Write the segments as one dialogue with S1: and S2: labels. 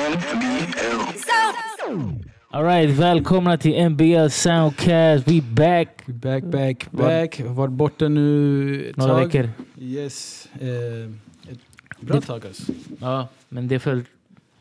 S1: All right, välkomna till NBL Soundcast. We back.
S2: Back. Var borta nu
S1: Några veckor.
S2: Yes. Bra tag alltså.
S1: Ja, men det är för...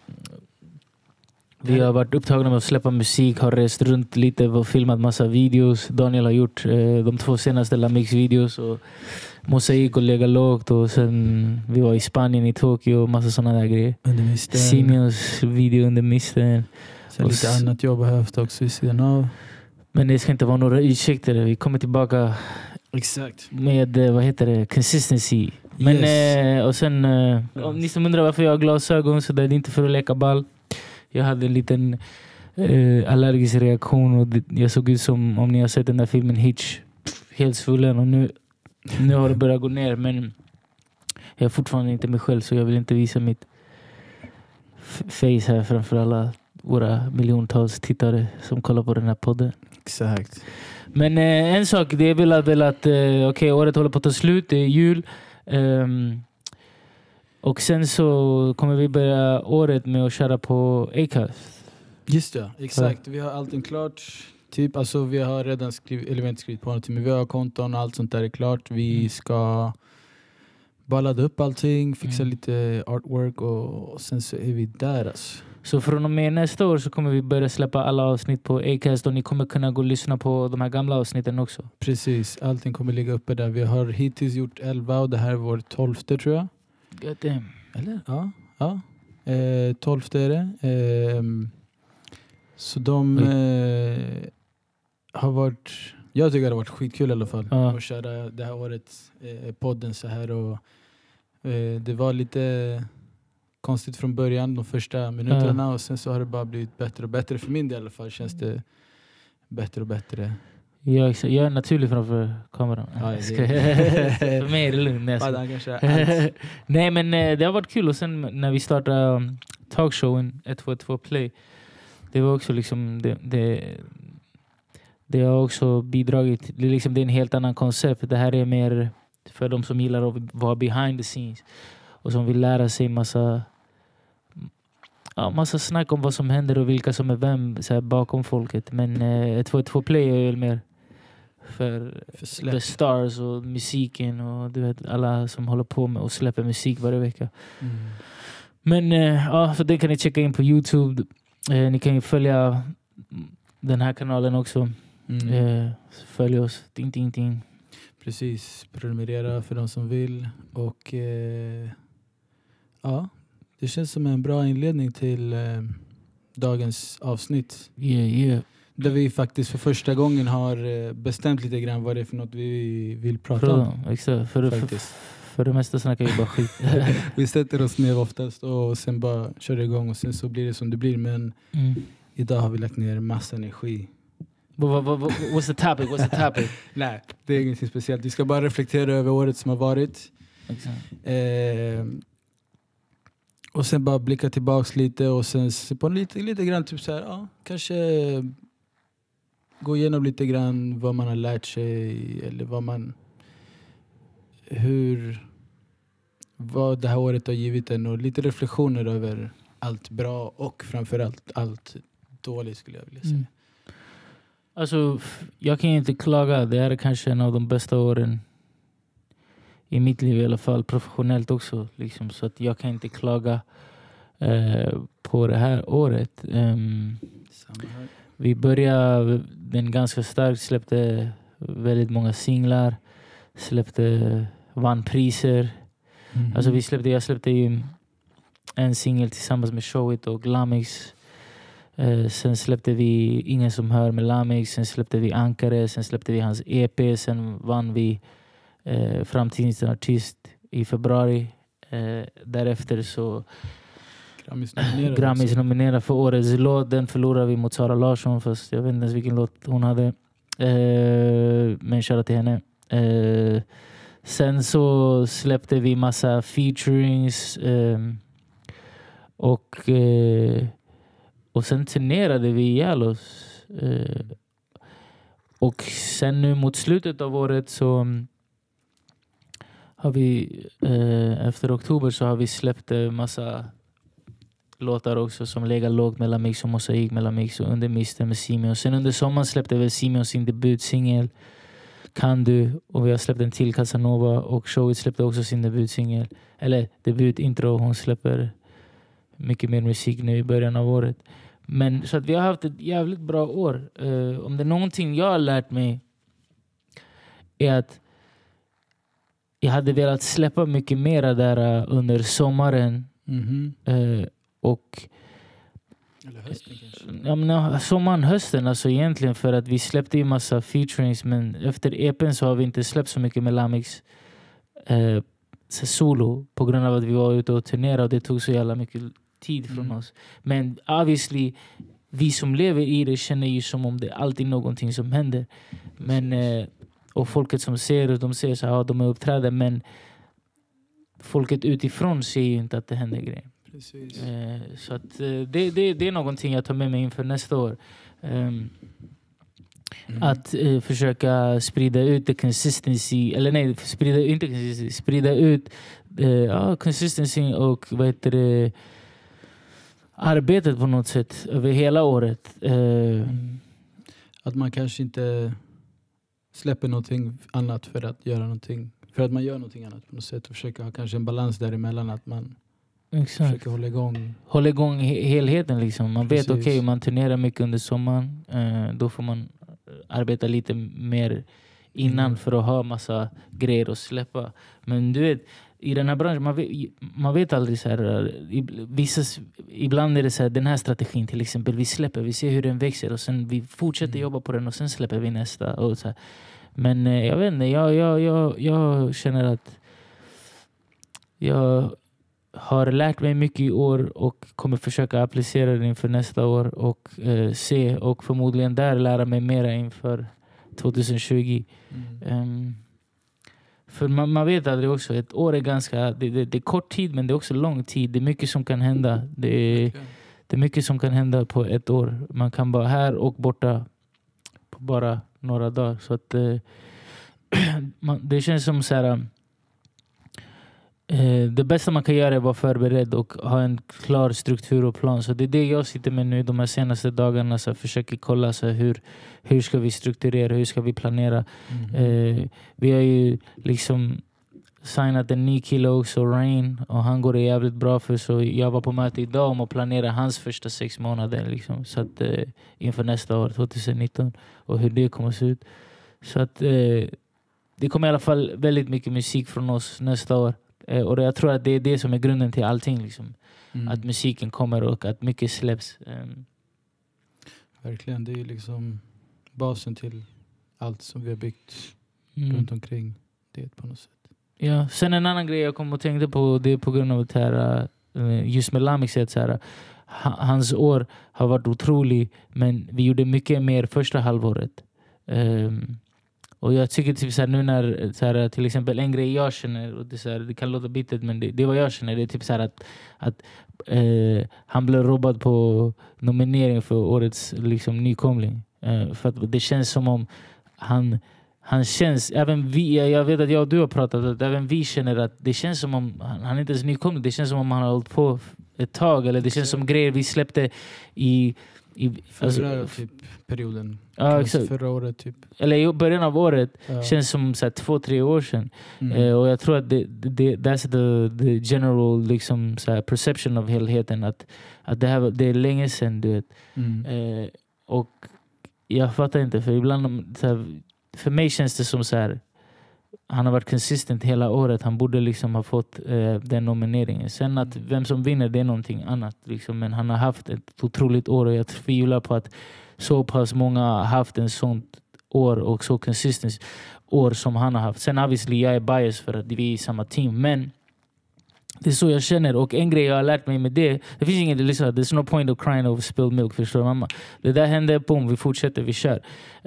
S1: Vi har varit upptagna med att släppa musik, har rest runt lite och filmat massa videos. Daniel har gjort de 2 senaste Lamix-videos och Mosaik och Lega Lågt. Och sen vi var i Spanien, i Tokyo och massa sådana där grejer.
S2: Under misten.
S1: Simios video under misten.
S2: Sen lite annat jobb har jag haft också i sidan av.
S1: Men det ska inte vara några ursäkter. Vi kommer tillbaka med, vad heter det, consistency. Men,
S2: Yes.
S1: Och sen, om ni som undrar varför jag har glasögon, så det är inte för att leka ball. Jag hade en liten allergisk reaktion och jag såg ut som, om ni har sett den där filmen Hitch, helt svullen, och nu har det börjat gå ner, men jag är fortfarande inte mig själv, så jag vill inte visa mitt face här framför alla våra miljontals tittare som kollar på den här podden.
S2: Exakt.
S1: Men en sak, det är väl att okej, året håller på att ta slut, det är jul. Och sen så kommer vi börja året med att köra på Acast.
S2: Just det, exakt. Vi har allting klart. Typ, alltså vi har redan skrivit på någonting, men vi har konton och allt sånt där är klart. Vi ska bara ladda upp allting, fixa lite artwork och sen så är vi där alltså.
S1: Så från och med nästa år så kommer vi börja släppa alla avsnitt på Acast och ni kommer kunna gå och lyssna på de här gamla avsnitten också.
S2: Precis, allting kommer ligga uppe där. Vi har hittills gjort 11 och det här är vår 12:e tror jag.
S1: God damn.
S2: Eller? Ja. 12:e är det. Så de har varit... Jag tycker det har varit skitkul i alla fall att köra det här året podden så här. Och, det var lite konstigt från början, de första minuterna. Och sen så har det bara blivit bättre och bättre. För min del i alla fall känns det bättre och bättre.
S1: Jag är naturlig framför kameran. För mig är det lugnt. Nej, men det har varit kul. Och sen när vi startade talkshowen 122 Play, det var också liksom det har också bidragit. Det är en helt annan koncept. Det här är mer för de som gillar att vara behind the scenes och som vill lära sig massa snack om vad som händer och vilka som är vem så här, bakom folket. Men 122 Play är väl mer för the stars och musiken och du vet, alla som håller på med och släpper musik varje vecka. Men så det kan ni checka in på YouTube. Ni kan ju följa den här kanalen också. Följ oss. Ding.
S2: Precis, prenumerera för de som vill. Och det känns som en bra inledning till dagens avsnitt.
S1: Yeah.
S2: Där vi faktiskt för första gången har bestämt lite grann vad det är för något vi vill prata om.
S1: Exakt. För det mesta snackar vi bara skit.
S2: Vi sätter oss ner oftast och sen bara kör igång och sen så blir det som det blir. Men idag har vi lagt ner massa energi.
S1: What's the topic?
S2: Nej, det är ingenting speciellt. Vi ska bara reflektera över året som har varit.
S1: Exakt.
S2: Och sen bara blicka tillbaks lite och sen se på lite grann typ så här, kanske gå igenom lite grann vad man har lärt sig eller vad det här året har givit en och lite reflektioner över allt bra och framförallt allt dåligt skulle jag vilja säga.
S1: Alltså, jag kan inte klaga. Det är kanske en av de bästa åren i mitt liv i alla fall, professionellt också. Liksom, så att jag kan inte klaga på det här året. Vi började den ganska starkt, släppte väldigt många singlar, vann priser. Alltså jag släppte ju en singel tillsammans med Showit och Lamix. Sen släppte vi Ingen som hör med Lamix. Sen släppte vi Ankare. Sen släppte vi hans EP. Sen vann vi Framtidens artist i februari. Därefter så Grammys nominerad för årets låt. Den förlorade vi mot Sara Larsson, fast jag vet inte ens vilken låt hon hade. Men shoutout till henne. Sen så släppte vi massa featurings och sen turnerade vi ihjäl oss. Och sen nu mot slutet av året så har vi efter oktober så har vi släppt massa låtar också som lägger lågt mellan Mix och Mosaik, mellan Mix och Under Misten med Simeon. Sen under sommaren släppte väl Simeon sin debutsingel Kan du, och vi har släppt en till Casanova, och Showit släppte också sin debutsingel, eller debutintro. Hon släpper mycket mer musik nu i början av året. Men så att vi har haft ett jävligt bra år. Om det är någonting jag har lärt mig är att jag hade velat släppa mycket mera där under sommaren. Och
S2: eller hösten kanske.
S1: Ja, men sommaren, hösten alltså egentligen, för att vi släppte ju massa featurings, men efter EPn så har vi inte släppt så mycket med Lamix solo på grund av att vi var ute och turnerade och det tog så jävla mycket tid från oss. Men obviously vi som lever i det känner ju som om det alltid är någonting som händer. Men och folket som ser det, de ser så här, de är uppträdda, men folket utifrån ser ju inte att det händer grejer.
S2: Precis.
S1: Så att det är någonting jag tar med mig inför nästa år. Att försöka sprida ut the consistency, eller nej, sprida ut consistency och vad heter det, arbetet på något sätt över hela året.
S2: Att man kanske inte släpper någonting annat för att göra någonting, för att man gör någonting annat på något sätt, och försöka ha kanske en balans däremellan, att man försöker hålla igång
S1: helheten liksom. Man vet
S2: Precis.
S1: man turnerar mycket under sommaren, då får man arbeta lite mer innan för att ha massa grejer att släppa. Men du vet, i den här branschen, man vet aldrig så här, ibland är det så här, den här strategin till exempel, vi ser hur den växer och sen vi fortsätter jobba på den och sen släpper vi nästa och så här. Men jag vet inte, jag känner att jag har lärt mig mycket i år och kommer försöka applicera det inför nästa år och se och förmodligen där lära mig mera inför 2020. För man vet aldrig också, ett år är ganska, det är kort tid, men det är också lång tid. Det är mycket som kan hända. Det är mycket som kan hända på ett år. Man kan vara här och borta på bara några dagar. Så att det känns som så här, det bästa man kan göra är att vara förberedd och ha en klar struktur och plan. Så det är det jag sitter med nu de här senaste dagarna. Så försöker kolla så hur ska vi strukturera, hur ska vi planera. Vi har ju liksom signat en ny kille också, Rain, och han går det jävligt bra för. Så jag var på möte idag om att planera hans första 6 månader liksom, så att inför nästa år 2019 och hur det kommer att se ut. Så att det kommer i alla fall väldigt mycket musik från oss nästa år. Och jag tror att det är det som är grunden till allting liksom. Att musiken kommer och att mycket släpps.
S2: Verkligen, det är liksom basen till allt som vi har byggt runt omkring det på något sätt.
S1: Ja, sen en annan grej jag kom att tänka på, det är på grund av att här, just med Lamix, så här, hans år har varit otrolig, men vi gjorde mycket mer första halvåret. Och jag tycker typ så här, nu när så här, till exempel en grej jag känner, och det, så här, det kan låta bitet, men det är vad jag känner, det är typ så här att han blev robbad på nominering för årets liksom, nykomling. För att det känns som om han känns, även vi, jag vet att jag och du har pratat, att även vi känner att det känns som om han inte är så nykomling. Det känns som om han har hållit på ett tag, eller det känns som grejer vi släppte i
S2: förra typ perioden.
S1: Ja, exakt.
S2: Förra året typ.
S1: Eller i början av året. Känns som 2-3 år sedan. Och jag tror att that's the general liksom, så här, perception av helheten. Att det är länge sedan, du vet. Och jag fattar inte, för ibland så här, för mig känns det som så här, han har varit consistent hela året. Han borde liksom ha fått den nomineringen. Sen att vem som vinner, det är någonting annat. Liksom. Men han har haft ett otroligt år och jag tvivlar på att så pass många har haft en sånt år och så consistent år som han har haft. Sen obviously jag är biased för att vi är i samma team. Men det är så jag känner. Och en grej jag har lärt mig med det finns inget, liksom, there's no point of crying over spilled milk, förstår mamma. Det där hände, boom, vi fortsätter, vi kör.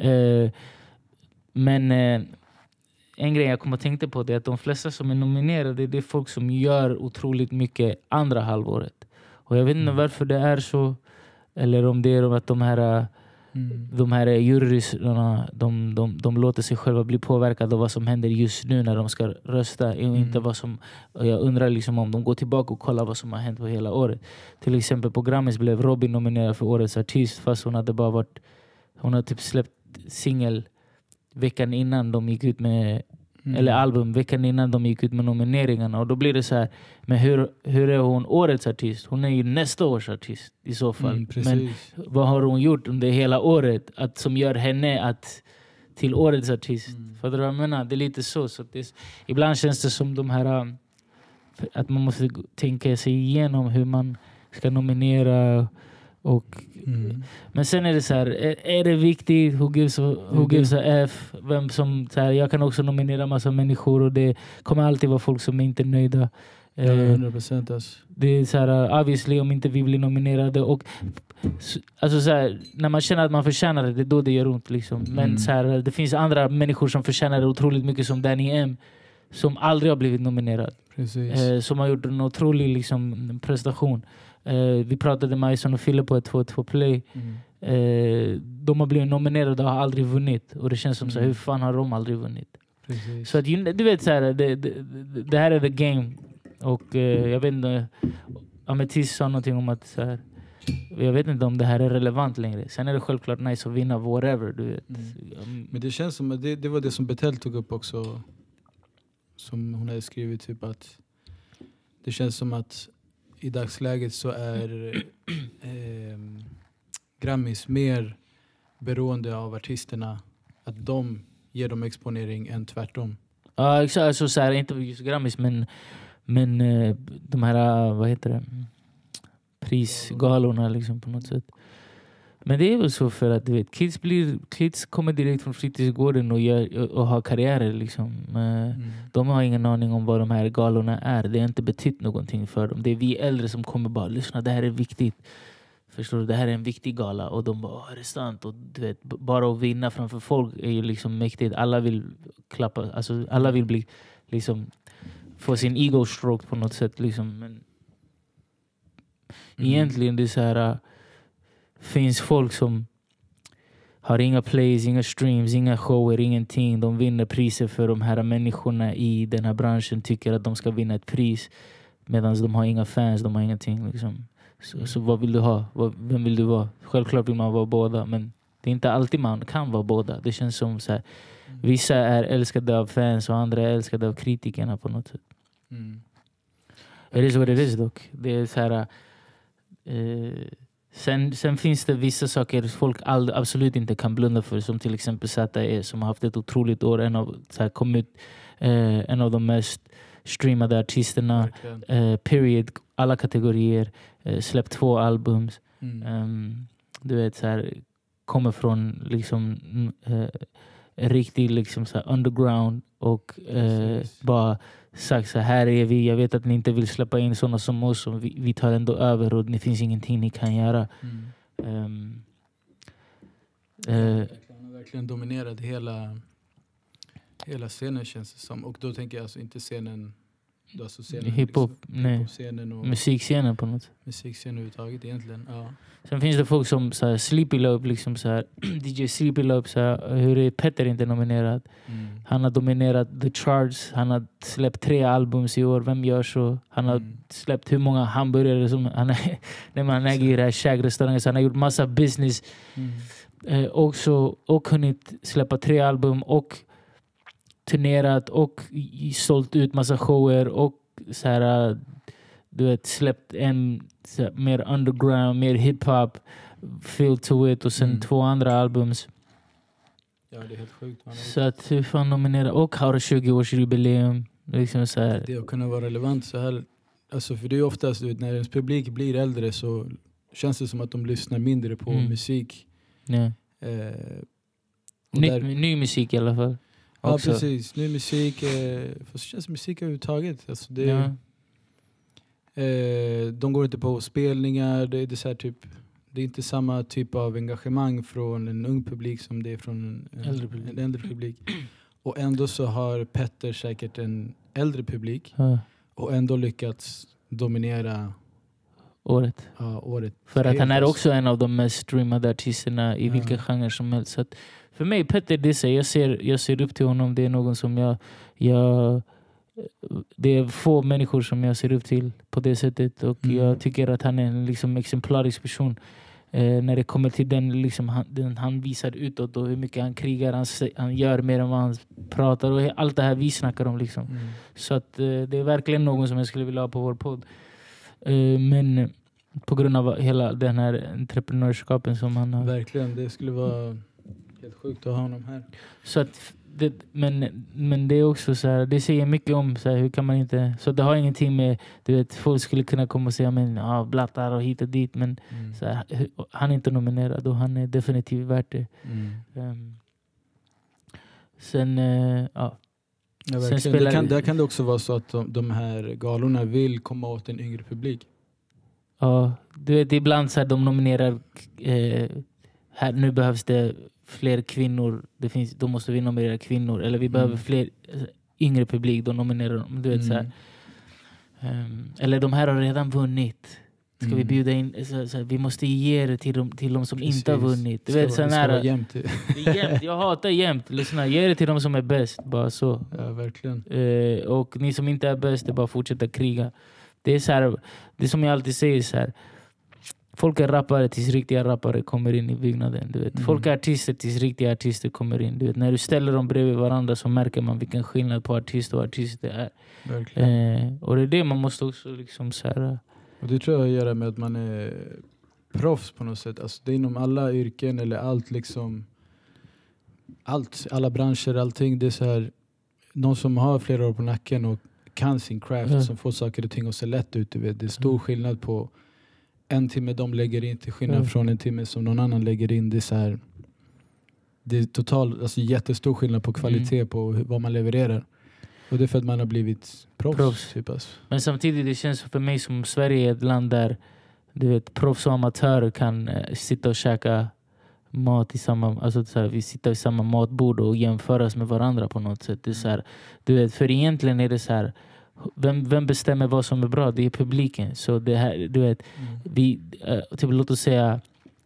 S1: Men en grej jag kommer att tänka på, det är att de flesta som är nominerade, det är folk som gör otroligt mycket andra halvåret. Och jag vet inte varför det är så. Eller om det är att de här de här juryrna, de låter sig själva bli påverkade av vad som händer just nu när de ska rösta. Och inte vad som, jag undrar liksom om de går tillbaka och kollar vad som har hänt på hela året. Till exempel på Grammys blev Robin nominerad för årets artist fast hon hade typ släppt singel veckan innan de gick ut med eller album veckan innan de gick ut med nomineringarna. Och då blir det så här, men hur är hon årets artist? Hon är ju nästa års artist i så fall. Men vad har hon gjort under hela året som gör henne till årets artist? För jag menar, det är lite så ibland känns det som de här att man måste tänka sig igenom hur man ska nominera. Men sen är det så här, är det viktigt who gives a F, vem som så här, jag kan också nominera massa människor och det kommer alltid vara folk som är inte nöjda.
S2: 100% alltså.
S1: Det är så här, obviously om inte vi blir nominerade och alltså så här, när man känner att man förtjänar det är då det gör ont liksom. Men så här, det finns andra människor som förtjänar det otroligt mycket som Danny M som aldrig har blivit nominerad. Som har gjort en otrolig liksom prestation. Vi pratade med Majson och Fille på ett 2-2 play. De har blivit nominerade och har aldrig vunnit. Och det känns som så här, hur fan har de aldrig vunnit? Så att, du vet så här, det här är the game. Och jag vet inte, Amethyst sa någonting om att så här, jag vet inte om det här är relevant längre. Sen är det självklart nice att vinna whatever, du vet.
S2: Men det känns som att det var det som Betel tog upp också. Som hon hade skrivit typ att det känns som att i dagsläget så är Grammys mer beroende av artisterna. Att de ger dem exponering än tvärtom.
S1: Ja, exakt. Alltså, så här, inte just Grammys men de här, vad heter det? Prisgalorna liksom på något sätt. Men det är väl så för att du vet, kids kommer direkt från fritidsgården och har karriärer liksom. De har ingen aning om vad de här galorna är. Det har inte betytt någonting för dem. Det är vi äldre som kommer bara, lyssna, det här är viktigt. Förstår du, det här är en viktig gala. Och de bara, är det sant? Och du vet, bara att vinna framför folk är ju liksom mäktigt. Alla vill klappa, alltså alla vill bli liksom få sin ego stroke på något sätt liksom. Men egentligen det är så här, finns folk som har inga plays, inga streams, inga shower, ingenting. De vinner priser för de här människorna i den här branschen tycker att de ska vinna ett pris. Medan de har inga fans, de har ingenting liksom. Så vad vill du ha? Vem vill du vara? Självklart vill man vara båda, men det är inte alltid man kan vara båda. Det känns som så här, vissa är älskade av fans och andra är älskade av kritikerna på något sätt. It is what it is dock. Det är så här, sen finns det vissa saker folk absolut inte kan blunda för, som till exempel ZE som har haft ett otroligt år, en av de mest streamade artisterna, period, alla kategorier, släppt 2 albums. Du vet så här, kommer från liksom riktigt liksom så här underground och bara sagt så här är vi, jag vet att ni inte vill släppa in sådana som oss, som vi tar ändå över och det finns ingenting ni kan göra.
S2: Han har verkligen dominerat hela scenen känns det som. Och då tänker jag alltså inte scenen, alltså scenen
S1: hiphop,
S2: liksom,
S1: nej.
S2: Hip-scenen och
S1: musikscenen på något.
S2: Musikscenen överhuvudtaget egentligen, ja.
S1: Sen finns det folk som så här, Sleepy Lope liksom så här, DJ Sleepy Lope så här, hur är Petter inte nominerad? Han har dominerat the charts, han har släppt 3 albums i år, vem gör så? Han har släppt hur många hamburgare som han äger i det här käkrestaurangen, så han har gjort massa business. Och kunnat släppa 3 album och turnerat och sålt ut massa shower och så här, du vet, släppt en så här, mer underground, mer hiphop feel to it och sen 2 andra albums.
S2: Ja, det är helt sjukt.
S1: Så att hur fan nominera och har 20-årsjubileum liksom så här.
S2: Det att kunna vara relevant så här, alltså för det är oftast när ens publik blir äldre så känns det som att de lyssnar mindre på musik.
S1: Ja. Ny musik i alla fall.
S2: Ja, precis. Ny musik. Fast det känns musik överhuvudtaget. Alltså det, de går inte på spelningar. Det är så här typ, det är inte samma typ av engagemang från en ung publik som det är från en äldre publik. Och ändå så har Petter säkert en äldre publik. Och ändå lyckats dominera
S1: Året.
S2: Ja, året.
S1: För att han är också en av de mest streamade artisterna i vilken genre som helst. Så att för mig, Petter Disse, jag ser upp till honom. Det är någon som det är få människor som jag ser upp till på det sättet. Och jag tycker att han är en liksom exemplarisk person. När det kommer till den han visar utåt och hur mycket han krigar, han gör mer än vad han pratar och allt det här vi snackar om liksom. Så att det är verkligen någon som jag skulle vilja ha på vår podd. Men på grund av hela den här entreprenörskapen som han har.
S2: Verkligen, det skulle vara helt sjukt att ha honom här.
S1: Så att men det är också så här, det säger mycket om så här, hur kan man inte, så det har ingenting med, du vet, folk skulle kunna komma och säga men blattar och hit och dit, men så här, han är inte nominerad och han är definitivt värt det. Sen
S2: sen spelar där kan det också vara så att de här galorna vill komma åt en yngre publik.
S1: Ja, du vet, ibland så här, de nominerar här, nu behövs det fler kvinnor, då måste vi nominera kvinnor, eller vi behöver fler yngre publik, då nominerar de, du vet, så här. Eller de här har redan vunnit, ska vi bjuda in så här, vi måste ge det till de som inte har vunnit, du vet, sån här jämnt. Jag hatar jämnt, lyssna, ge det till de som är bäst, bara så.
S2: Ja, verkligen.
S1: Och ni som inte är bäst, det är bara fortsätta kriga. Det är så här, det är som jag alltid säger så här. Folk är rappare tills riktiga rappare kommer in i byggnaden. Du vet. Folk är artister tills riktiga artister kommer in. Du vet. När du ställer dem bredvid varandra så märker man vilken skillnad på artist och artist det är. Och det är det man måste också liksom så här.
S2: Och det tror jag har att göra med att man är proffs på något sätt. Alltså det är inom alla yrken eller allt liksom. Alla branscher, allting. Det är så här. Någon som har flera år på nacken och kan sin craft som får saker och ting att se lätt ut. Du vet. Det är stor skillnad på en timme de lägger in till skillnad från en timme som någon annan lägger in. Det är så här, det är totalt, alltså jättestor skillnad på kvalitet på vad man levererar. Och det är för att man har blivit proffs. Typ alltså. Men
S1: samtidigt det känns för mig som Sverige är ett land där, du vet, proffs och amatörer kan sitta och käka mat i samma, alltså så här, vi sitter vid samma matbord och jämföras med varandra på något sätt. Det är så här, du vet, för egentligen är det så här, vem bestämmer vad som är bra? Det är publiken. Så det här, du vet, vi typ, låt oss säga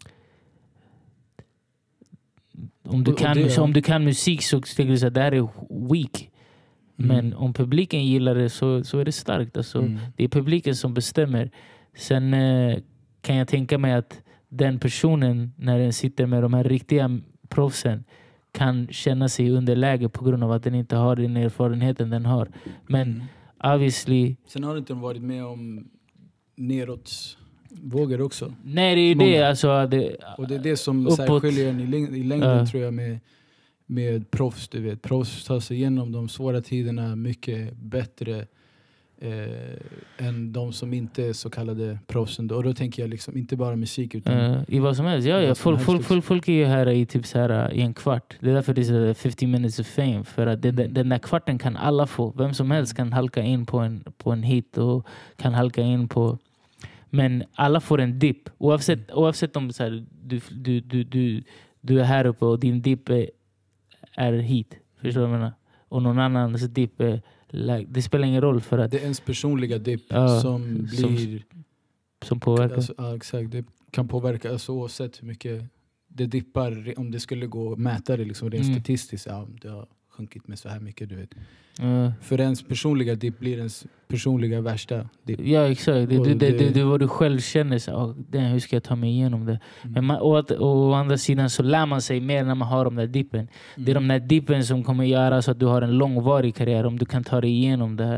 S1: om du kan musik så tänker du att det här är weak. Men om publiken gillar det så är det starkt. Alltså, det är publiken som bestämmer. Sen kan jag tänka mig att den personen, när den sitter med de här riktiga proffsen, kan känna sig i underläge på grund av att den inte har den erfarenheten den har. Men obviously.
S2: Sen har inte de varit med om neråt vågar också.
S1: Nej, det är det. Alltså,
S2: och det är det som särskiljer en i längden tror jag med proffs. Du vet. Proffs tar sig igenom de svåra tiderna mycket bättre än de som inte är så kallade proffsen. Och då tänker jag liksom inte bara musik utan
S1: i vad som helst. Ja. Folk är ju här i typ så här i en kvart. Det är därför det är 50 minutes of fame. För att den där kvarten kan alla få. Vem som helst kan halka in på en hit och kan halka in på. Men alla får en dipp. Oavsett om så här, du är här uppe och din dipp är hit. Förstår du vad jag menar? Och någon annans dipp är det spelar ingen roll för att
S2: det är ens personliga dipp som blir
S1: som påverkar.
S2: Alltså, exakt, det kan påverka alltså, oavsett hur mycket det dippar, om det skulle gå att mäta det liksom rent statistiskt, det har sjunkit med så här mycket, du vet. För ens personliga dipp blir ens personliga värsta dipp.
S1: Ja, exakt. Det vad du själv känner så, hur ska jag ta mig igenom det? Men å andra sidan så lär man sig mer när man har de där dippen. Det är de där dippen som kommer göra så att du har en långvarig karriär om du kan ta dig igenom det här.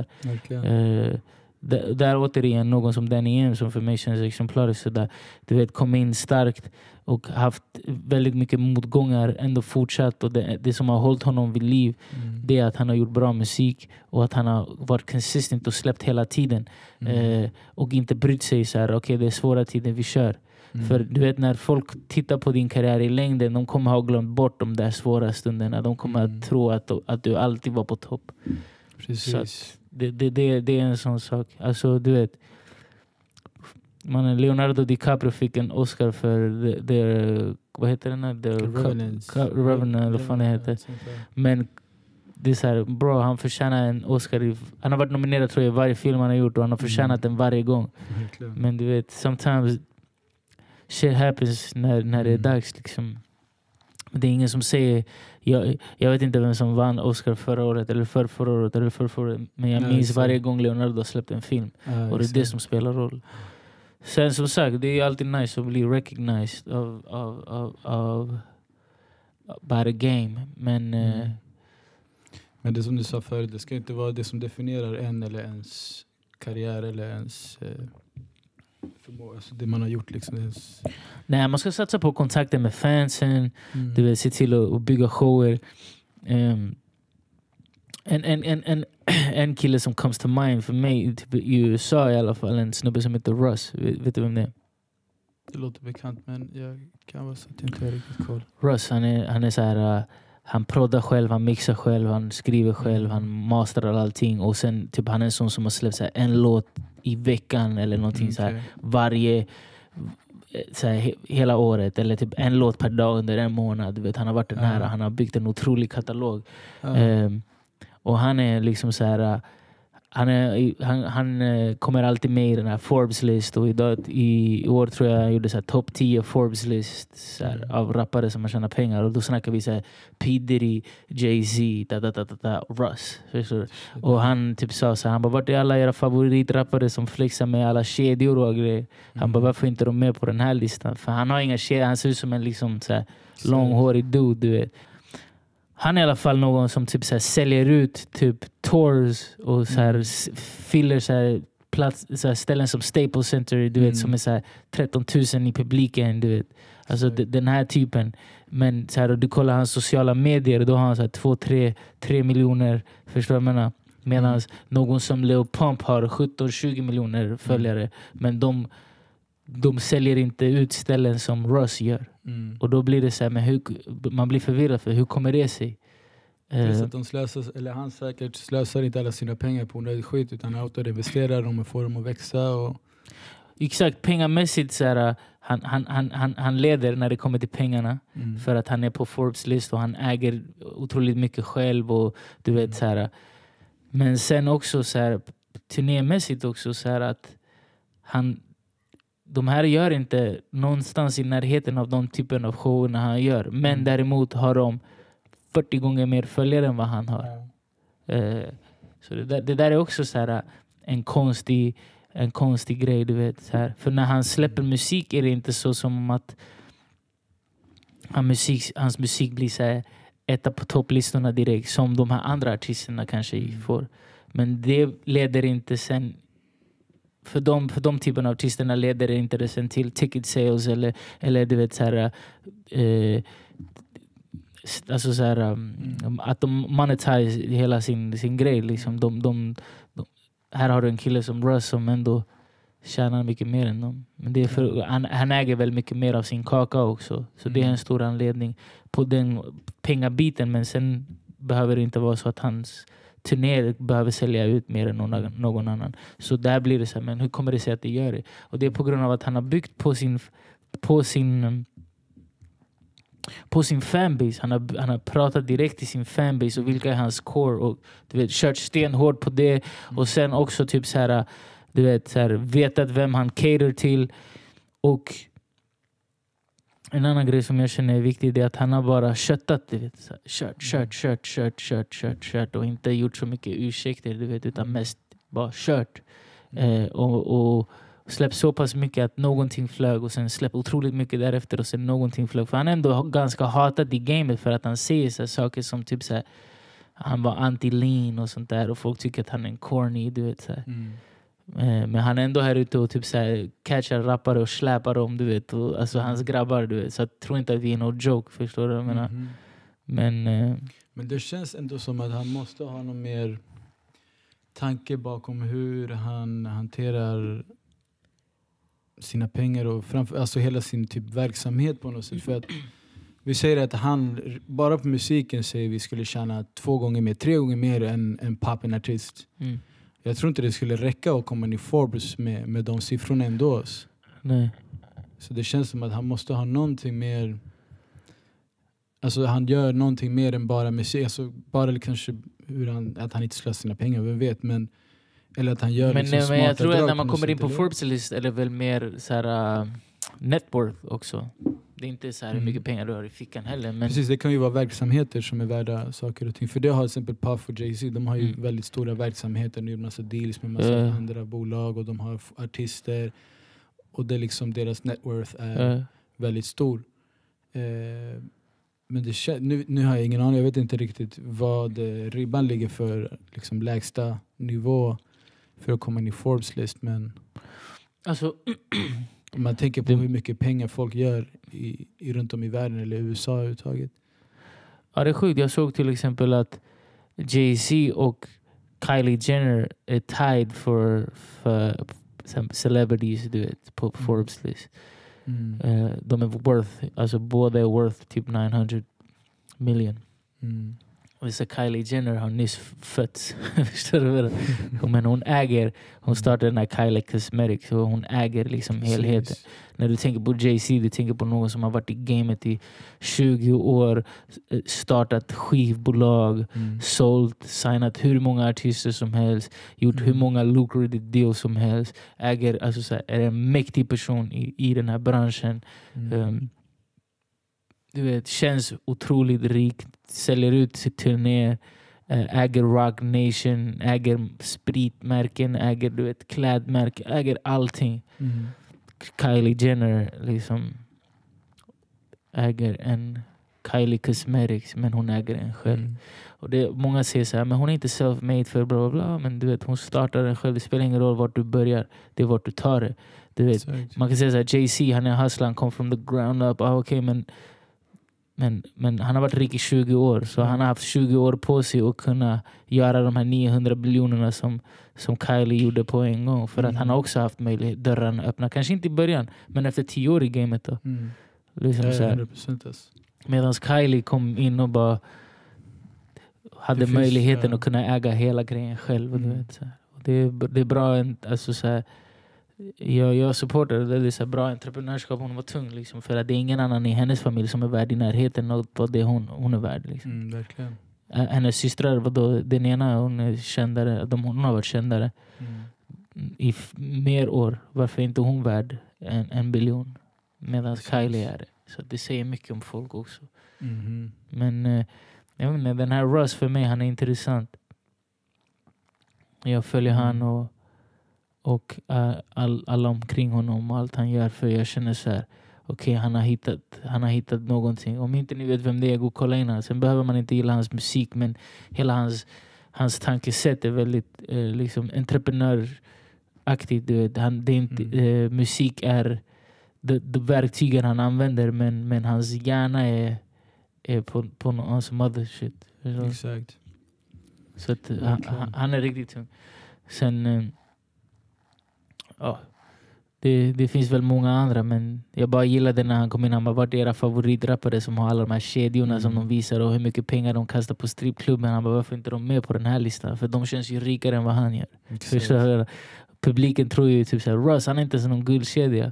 S1: Där återigen någon som Danny M som för mig känns exemplariskt, så där, du vet, kom in starkt och haft väldigt mycket motgångar, ändå fortsatt, och det som har hållit honom vid liv det är att han har gjort bra musik och att han har varit consistent och släppt hela tiden och inte brytt sig så här, okej, det är svåra tider, vi kör. För du vet, när folk tittar på din karriär i längden, de kommer ha glömt bort de där svåra stunderna, de kommer att tro att du alltid var på topp.
S2: Precis.
S1: Så att det är en sån sak. Alltså, du vet, Leonardo DiCaprio fick en Oscar för vad heter den här?
S2: Revenant.
S1: Revenant, eller vad fan det heter. Men det är så här, bro, han förtjänar en Oscar. Han har varit nominerad tror jag i varje film han har gjort och han har förtjänat den varje gång. Men du vet, sometimes shit happens när det är dags liksom. Det är ingen som säger, jag vet inte vem som vann Oscar förra året eller förra året eller förra, men jag minns varje gång Leonardo släppte en film. Och det är det som spelar roll. Sen som sagt, det är alltid nice att bli recognized av by the game. Men
S2: det som du sa förut, det ska inte vara det som definierar en eller ens karriär eller ens alltså det man har gjort liksom.
S1: Nej, man ska satsa på kontakter med fansen. Du vill se till att bygga shower. En kille som comes to mind för mig typ i USA i alla fall, en snubbe som heter Russ. Vet du vem det är?
S2: Det låter bekant, men jag kan vara så att jag inte har riktigt koll.
S1: Russ, han är så här, han proddar själv, han mixar själv, han skriver själv, han masterar allting. Och sen typ han är en sån som har släppt så här, en låt i veckan eller någonting så här, varje så här, hela året eller typ en låt per dag under en månad. Du vet, han har varit den här, han har byggt en otrolig katalog. Och han är liksom så här, han kommer alltid med i den här Forbes-list och i år tror jag gjorde så här topp 10 Forbes-list så här, av rappare som har tjänat pengar och då snackar vi så här P. Diddy, Jay-Z, Russ. Och han typ sa så här, han bara, vart är alla era favoritrappare som flexar med alla kedjor och grejer? Han bara, varför inte de med på den här listan? För han har inga kedjor, han ser ut som en liksom så här långhårig dude, du vet. Han är i alla fall någon som typ så här säljer ut typ tours och så här fyller så här plats, så här ställen som Staples Center, du vet, som är så här 13 000 i publiken, du vet. Alltså den här typen. Men så här, och du kollar hans sociala medier, då har han så här 2-3 miljoner, förstår du vad jag menar? Medan någon som Lil Pump har 17-20 miljoner följare, men de säljer inte ut ställen som Russ gör. Och då blir det så här, men man blir förvirrad för hur kommer det sig?
S2: Att de slösar, eller han säkert slösar inte alla sina pengar på onödigt skit utan autoinvesterar dem och får dem att växa. Och
S1: exakt, pengamässigt så här, han leder när det kommer till pengarna för att han är på Forbes list och han äger otroligt mycket själv och du vet så här. Men sen också så här, turnémässigt också så här att de här gör inte någonstans i närheten av de typen av showerna han gör. Men däremot har de 40 gånger mer följare än vad han har. Så det där är också så här en konstig grej, du vet. Så här. För när han släpper musik är det inte så som att hans musik blir så här etta på topplistorna direkt. Som de här andra artisterna kanske får. Men det leder inte sen... För de typerna av artisterna leder det inte sen till ticket sales eller du vet så här, alltså så här, att de monetize hela sin grej liksom. Här har du en kille som Russ som ändå tjänar mycket mer än dem. Men det är för, han äger väl mycket mer av sin kaka också. Så det är en stor anledning på den pengabiten. Men sen behöver det inte vara så att hans turné behöver sälja ut mer än någon annan. Så där blir det så här, men hur kommer det sig att det gör det? Och det är på grund av att han har byggt på sin fanbase. Han har pratat direkt till sin fanbase och vilka är hans core och du vet, kört stenhård på det och sen också typ så här, du vet så här, vetat vem han cater till. Och en annan grej som jag känner är viktig är att han har bara köttat, du vet, kört och inte gjort så mycket ursäkter, du vet, utan mest bara kört. Och släppt så pass mycket att någonting flög och sen släppt otroligt mycket därefter och sen någonting flög. För han är ändå ganska hatad i gamet för att han säger så saker som typ så här, han var anti-lean och sånt där och folk tycker att han är en corny, du vet så här. Men han är ändå här ute och typ så här catchar rappare och släpar dem, du vet, och alltså hans grabbar, du vet, så jag tror inte att vi är någon joke, förstår du vad jag menar?
S2: Men det känns ändå som att han måste ha någon mer tanke bakom hur han hanterar sina pengar och alltså hela sin typ verksamhet på något sätt. För att vi säger att han bara på musiken säger vi skulle tjäna 2 gånger mer, 3 gånger mer än en popartist. Jag tror inte det skulle räcka att komma in i Forbes med de siffrorna ändå.
S1: Nej.
S2: Så det känns som att han måste ha någonting mer. Alltså han gör någonting mer än bara musik. Alltså bara kanske att han inte slösar sina pengar, vem vet. Men, eller att han gör
S1: men jag tror att när man kommer in på
S2: eller?
S1: Forbes list är det väl mer så här, net worth också. Det är inte så här hur mycket pengar du har i fickan heller. Men
S2: precis, det kan ju vara verksamheter som är värda saker och ting. För det har till exempel Puff och Jay-Z. De har ju väldigt stora verksamheter. De gör massa deals med massa andra bolag. Och de har artister. Och det är liksom deras net worth är väldigt stor. Men det, nu har jag ingen aning. Jag vet inte riktigt vad ribban ligger för liksom lägsta nivå för att komma in i Forbes list. Men
S1: alltså,
S2: om man tänker på hur mycket pengar folk gör runt om i världen eller i USA överhuvudtaget.
S1: Ja, det är sjukt. Jag såg till exempel att Jay-Z och Kylie Jenner är tied för celebrities, du vet, på Forbes list. De är worth, alltså båda är worth typ 900 million. Och så Kylie Jenner har nyss fötts. Förstår du? Men hon startade den här Kylie Cosmetics och hon äger liksom helheten. När du tänker på Jay-Z, du tänker på någon som har varit i gamet i 20 år, startat skivbolag, sålt, signat hur många artister som helst, gjort hur många lucrative deals som helst, äger, alltså så här, är en mäktig person i den här branschen. Du vet, känns otroligt rik, säljer ut sitt turné, äger Rock Nation, äger spritmärken, äger, du vet, klädmärken, äger allting. Kylie Jenner liksom äger en Kylie Cosmetics, men hon äger en själv. Och det, många säger så här, men hon är inte self-made för bla bla bla, men du vet, hon startar den själv. Det spelar ingen roll vart du börjar, det är vart du tar det. Du vet, man kan säga så här, Jay-Z, han är hustler, han kom from the ground up. Okej, men han har varit rik i 20 år, så han har haft 20 år på sig att kunna göra de här 900 biljonerna som Kylie gjorde på en gång. För att han har också haft möjlighet, dörren öppna. Kanske inte i början, men efter 10 år i gamet då. Liksom så här. Medan Kylie kom in och bara hade möjligheten att kunna äga hela grejen själv. Och du vet, så här. Och det är bra, alltså så här. Jag supportar det. Det är så bra entreprenörskap. Hon var tung liksom, för att det är ingen annan i hennes familj som är värd i närheten av vad det hon är värd liksom.
S2: Verkligen.
S1: Hennes systrar, vadå, den ena hon är kändare, hon har varit kändare i mer år. Varför är inte hon värd en biljon medan Kylie är det? Så det säger mycket om folk också. Men jag vet inte, den här Russ för mig, han är intressant. Jag följer han och alla omkring honom och allt han gör, för jag känner så här, okej, han har hittat någonting. Om inte ni vet vem det är, gå och kolla in han. Sen behöver man inte gilla hans musik, men hela hans tankesätt är väldigt liksom entreprenöraktigt. Det är inte, musik är det verktygen han använder, men hans hjärna är på någon som other shit.
S2: Exakt.
S1: Så att han är riktigt tung. Sen det finns väl många andra, men jag bara gillade när han kom in. Han bara, vart är era favoritrappare som har alla de här kedjorna som de visar och hur mycket pengar de kastar på strippklubben? Han bara, varför inte de med på den här listan? För de känns ju rikare än vad han gör. Publiken tror ju typ såhär, Russ, han är inte som någon guldkedja.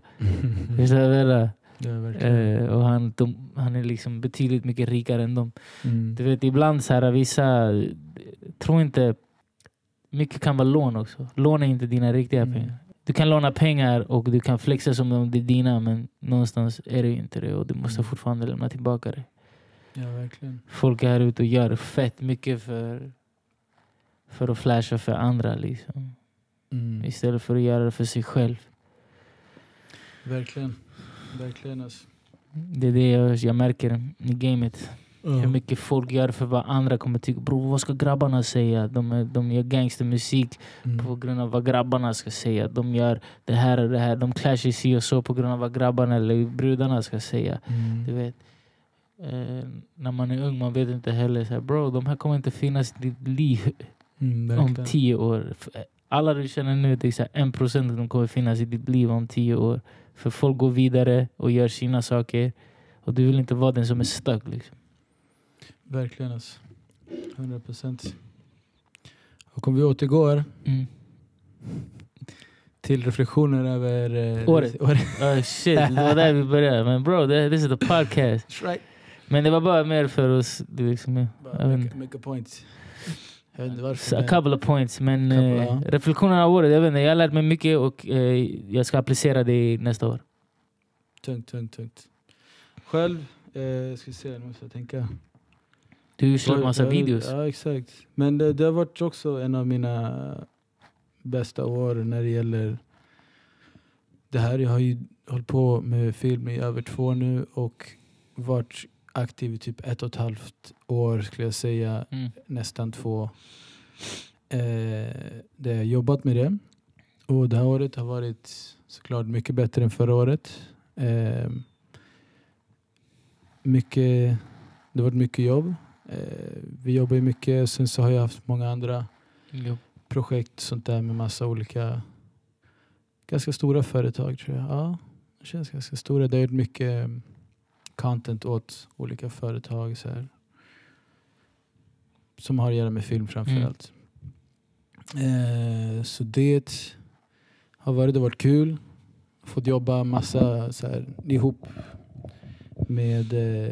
S1: Och han är liksom betydligt mycket rikare än dem. Du vet, ibland så här, vissa tror inte, mycket kan vara lån också. Lån är inte dina riktiga pengar. Du kan låna pengar och du kan flexa som om det är dina, men någonstans är det inte det, och du måste fortfarande lämna tillbaka det.
S2: Ja, verkligen.
S1: Folk är här ute och gör fett mycket för att flasha för andra liksom. Istället för att göra det för sig själv.
S2: Verkligen. Verkligen alltså.
S1: Det är det jag märker i gamet. Hur mycket folk gör för vad andra kommer tycka. Bro, vad ska grabbarna säga? De gör gangstermusik på grund av vad grabbarna ska säga. De gör det här och det här. De clashar sig och så på grund av vad grabbarna eller brudarna ska säga. Du vet. När man är ung, man vet inte heller så här, bro, de här kommer inte finnas i ditt liv om 10 år. Alla du känner nu, det är så här 1% av de kommer finnas i ditt liv om 10 år. För folk går vidare och gör sina saker. Och du vill inte vara den som är stuck liksom.
S2: Verkligen alltså. 100%. Och om vi återgår till reflektioner över
S1: året. Shit, det var där vi började. Men bro, this is the podcast.
S2: That's right.
S1: Men det var bara mer för oss. Liksom,
S2: make a point.
S1: A couple of points. Men reflektionerna av året, jag vet inte, jag har lärt mig mycket och jag ska applicera det nästa år.
S2: Tungt. Själv, ska vi se, nu måste jag tänka.
S1: Du släppt massa videos.
S2: Ja, exakt. Men det har varit också en av mina bästa år när det gäller det här. Jag har ju hållit på med film i över 2 år nu och varit aktiv i typ 1,5 år skulle jag säga. Nästan 2. Det har jobbat med det. Och det här året har varit såklart mycket bättre än förra året. Det har varit mycket jobb. Vi jobbar ju mycket. Sen så har jag haft många andra projekt sånt där med massa olika ganska stora företag tror jag. Ja, det känns ganska stora. Det är mycket content åt olika företag så här, som har att göra med film framförallt. Så det har varit kul. Fått jobba massa så här, ihop med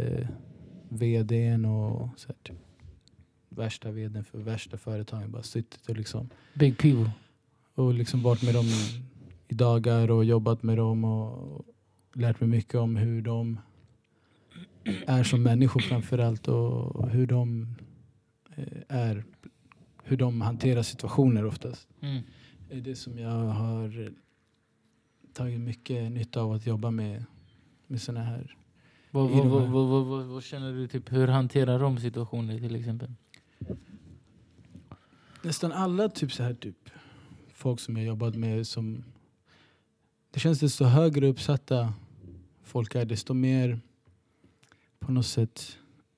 S2: vdn och så här, typ, värsta vdn för värsta företagen. Bara suttit och liksom
S1: big people.
S2: Och liksom varit med dem i dagar och jobbat med dem och lärt mig mycket om hur de är som människor framförallt och hur de hanterar situationer oftast. Det är det som jag har tagit mycket nytta av att jobba med såna här.
S1: Vad känner du typ, hur hanterar de situationer till exempel?
S2: Nästan alla typ så här typ folk som jag jobbat med som det känns desto högre uppsatta folk är, desto mer på något sätt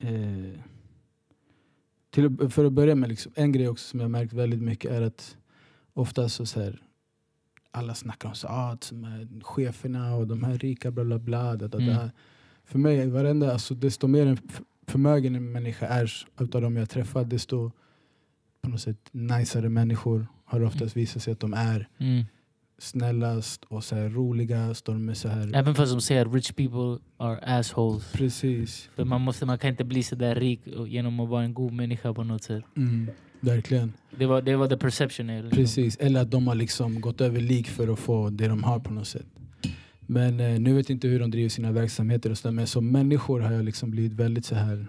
S2: för att börja med liksom, en grej också som jag märkt väldigt mycket är att ofta så här alla snackar om så de här cheferna och de här rika bla bla bla. För mig varenda, alltså desto mer en förmögen en människa är utav dem jag träffar, desto på något sätt najsare människor har oftast visat sig att de är snällast och så här roligast. De är så här.
S1: Även fast de säger rich people are assholes.
S2: Precis.
S1: För man kan inte bli så där rik genom att vara en god människa på något sätt.
S2: Verkligen.
S1: Det var the perception. Liksom.
S2: Precis. Eller att de har liksom gått över lik för att få det de har på något sätt. Men nu vet jag inte hur de driver sina verksamheter och så. Men som människor har jag liksom blivit väldigt så här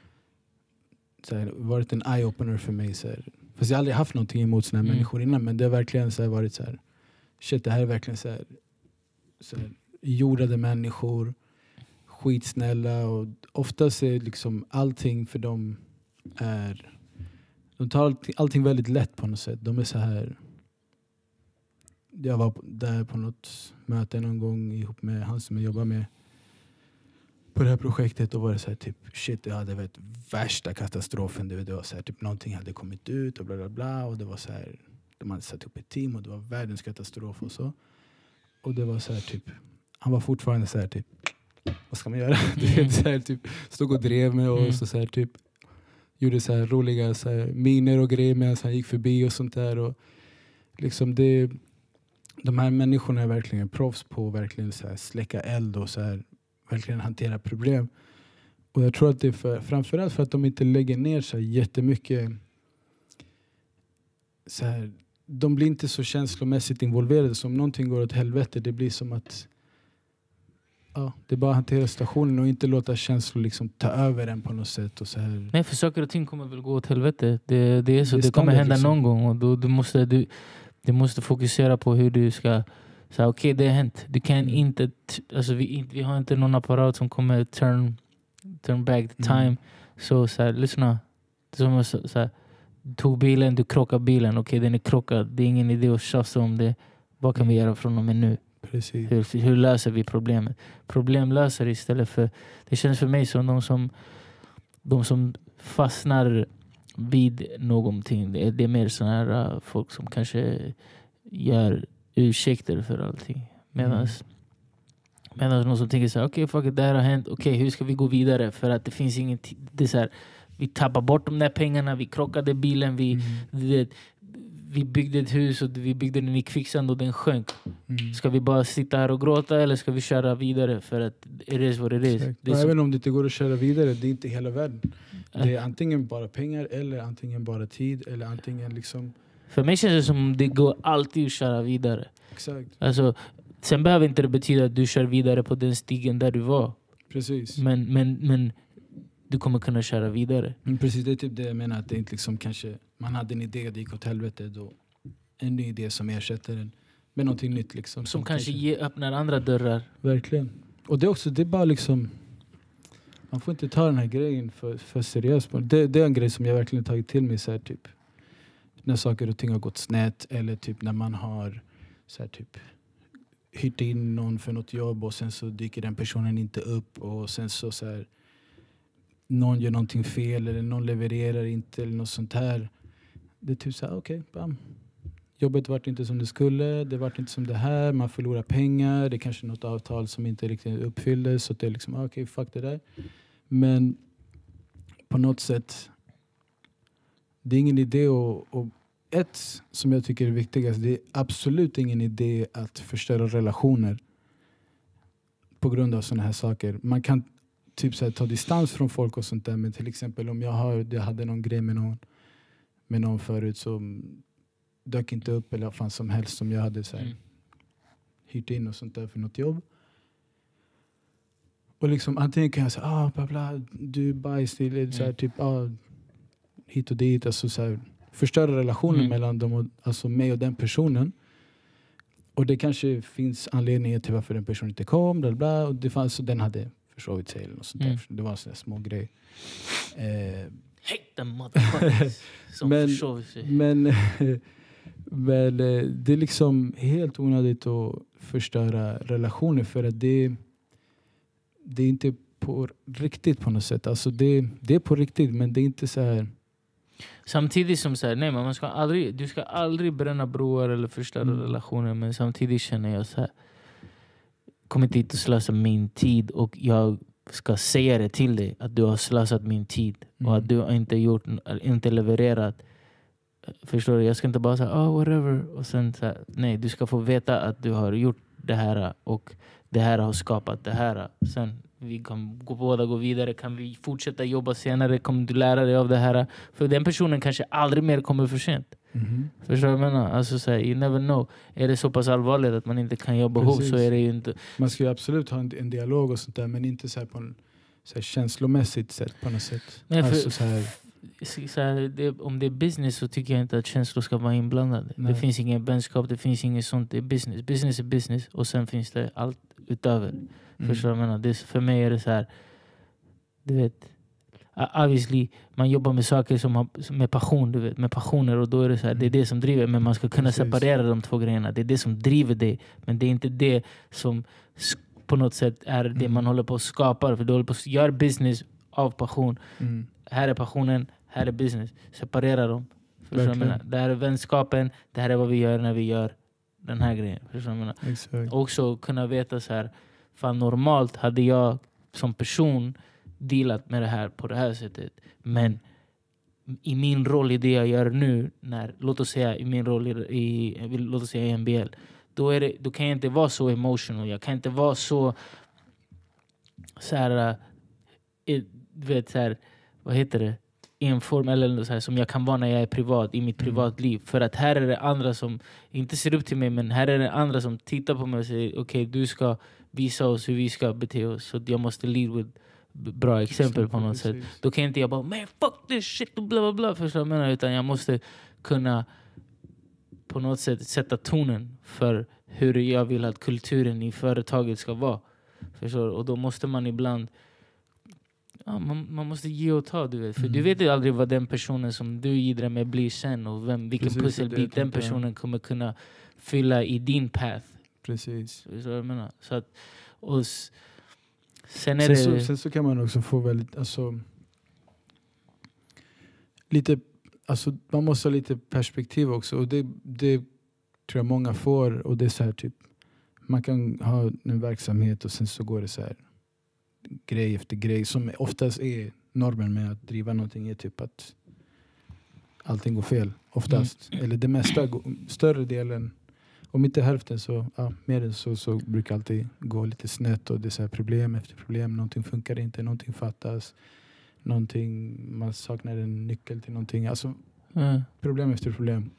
S2: varit en eye-opener för mig. Så här. Fast jag har aldrig haft någonting emot såna här människor innan. Men det har verkligen så här varit så här. Shit, det här är verkligen så här jordade människor. Skitsnälla. Och oftast är liksom allting för dem är. De tar allting väldigt lätt på något sätt. De är så här. Jag var där på något möte någon gång ihop med han som jag jobbar med på det här projektet och var det så här typ shit, det hade varit värsta katastrofen. Det var så här typ någonting hade kommit ut och bla bla bla och det var så här de hade satt upp ett team och det var världens katastrof och så. Och det var så här typ han var fortfarande så här typ vad ska man göra? Du vet så här typ stod och drev med och så här typ gjorde så här roliga så här miner och grejer medan han gick förbi och sånt där och liksom det. De här människorna är verkligen proffs på att verkligen så här släcka eld och så här verkligen hantera problem. Och jag tror att det är framförallt för att de inte lägger ner så här jättemycket så här, de blir inte så känslomässigt involverade. Så om någonting går åt helvete, det blir som att det är bara att hantera situationen och inte låta känslor liksom ta över en på något sätt. Och så här.
S1: Nej, för saker och ting kommer väl gå åt helvete. Det är så, det kommer hända liksom. Någon gång och då du måste fokusera på hur du ska säga okej, det har hänt. Du kan inte alltså vi har inte någon apparat som kommer turn back the time. Så här, lyssna. Som så här, tog bilen, du krockar bilen. Okej, den är krockad. Det är ingen idé att tjafsa om det. Vad kan vi göra från och med nu?
S2: Precis.
S1: Hur löser vi problemet? Problemlösare istället för det känns för mig som de som fastnar vid någonting. Det är mer såna här folk som kanske gör ursäkter för allting. Medan någon som tänker så här, okej, fuck it, det här har hänt. Okej, hur ska vi gå vidare? För att det finns inget. Det är så här, vi tappar bort de där pengarna, vi krockade bilen, vi byggde ett hus och vi byggde den i kvicksand och den sjönk. Ska vi bara sitta här och gråta eller ska vi köra vidare för att it is what it is?
S2: Även om det inte går att köra vidare, det är inte hela världen. Det är antingen bara pengar eller antingen bara tid eller antingen liksom...
S1: För mig känns det som det går alltid att köra vidare.
S2: Exakt.
S1: Alltså, sen behöver inte det betyda att du kör vidare på den stigen där du var.
S2: Precis.
S1: Men du kommer kunna köra vidare.
S2: Precis, det är typ det jag menar. Att det inte liksom kanske... Man hade en idé och det gick åt helvete. Då en ny idé som ersätter den med någonting nytt. Liksom,
S1: som kanske öppnar andra dörrar.
S2: Verkligen. Och det är också, det är bara liksom... Man får inte ta den här grejen för seriöst. Det är en grej som jag verkligen tagit till mig. Så här, typ, när saker och ting har gått snett. Eller typ när man har så här, typ, hyrt in någon för något jobb. Och sen så dyker den personen inte upp. Och sen så här... Någon gör någonting fel eller någon levererar inte eller något sånt här. Det är typ så här, okej, bam. Jobbet vart inte som det skulle, det vart inte som det här, man förlorar pengar, det är kanske något avtal som inte riktigt uppfylldes, så det är liksom, okej, fuck det där. Men på något sätt, det är ingen idé och ett som jag tycker är viktigast, det är absolut ingen idé att förstöra relationer på grund av sådana här saker. Man kan typ så här, ta distans från folk och sånt där, men till exempel om jag hade någon grej med någon förut som dök inte upp eller vad fan som helst som jag hade så här, hyrt in och sånt där för något jobb. Och liksom antingen kan jag säga bla bla, du är bajs, eller så här, typ hit och dit, alltså så här, förstöra relationen mellan dem och, alltså mig och den personen. Och det kanske finns anledningar till varför den personen inte kom, bla bla, och det fanns, så den hade försovit sig eller något sånt där. Det var en sån där små grej.
S1: Hate them motherfuckers som försovit sig.
S2: Men det är liksom helt onödigt att förstöra relationer för att det är inte på riktigt på något sätt. Alltså det är på riktigt, men det är inte så här.
S1: Samtidigt som så här, nej, men du ska aldrig bränna broar eller förstöra relationer, men samtidigt känner jag så här, kom inte hit och slösa min tid och jag ska säga det till dig att du har slösat min tid och att du inte levererat. Förstår du? Jag ska inte bara säga whatever och sen så här, nej, du ska få veta att du har gjort det här och det här har skapat det här. Sen vi kan båda gå vidare, kan vi fortsätta jobba senare, kommer du lära dig av det här, för den personen kanske aldrig mer kommer för sent. Förstår du vad jag menar? Alltså så här, you never know. Är det så pass allvarligt att man inte kan jobba ihop, så är det ju inte.
S2: Man ska ju absolut ha en dialog och sånt där, men inte så här på en så här känslomässigt sätt på något sätt.
S1: Nej,
S2: alltså så
S1: här, om det är business så tycker jag inte att känslor ska vara inblandade. Det finns ingen vänskap, det finns inget sånt. Det är business. Business är business och sen finns det allt utöver. Förstår du vad jag menar? För mig är det så här, du vet, obviously man jobbar med saker som har med passion, du vet, med passioner, och då är det så här, det är det som driver, men man ska kunna separera de två grejerna. Det är det som driver dig, men det är inte det som på något sätt är det man håller på att skapa, för du håller på att göra business av passion. Här är passionen, här är business. Separera dem. Det här är vänskapen, det här är vad vi gör när vi gör den här grejen. Också kunna veta så här, fan, normalt hade jag som person dealat med det här på det här sättet, men i min roll i det jag gör nu, låt oss säga i min roll i NBL, då kan jag inte vara så emotional, jag kan inte vara så här, vet så här, vad heter det, enform eller så här, som jag kan vara när jag är privat i mitt privatliv, för att här är det andra som inte ser upp till mig, men här är det andra som tittar på mig och säger okej, du ska visa oss hur vi ska bete oss, så jag måste lead with bra exempel på något sätt. Då kan inte jag bara man fuck this shit och bla bla bla, förstår jag, utan jag måste kunna på något sätt sätta tonen för hur jag vill att kulturen i företaget ska vara. Förstår du? Och då måste man ibland man måste ge och ta, du vet. För du vet ju aldrig vad den personen som du gidrar med blir sen, och vilken pusselbit den personen kommer kunna fylla i din path.
S2: Precis.
S1: Förstår du vad jag menar? Så att, och
S2: sen så kan man också få väldigt, alltså lite, alltså man måste ha lite perspektiv också, och det tror jag många får, och det är så här typ, man kan ha en verksamhet och sen så går det så här grej efter grej, som oftast är normen med att driva någonting, är typ att allting går fel oftast. Eller det mesta, större delen, om inte hälften så, mer än så brukar alltid gå lite snett och det är så här problem efter problem. Någonting funkar inte, någonting fattas. Någonting, man saknar en nyckel till någonting. Alltså problem efter problem.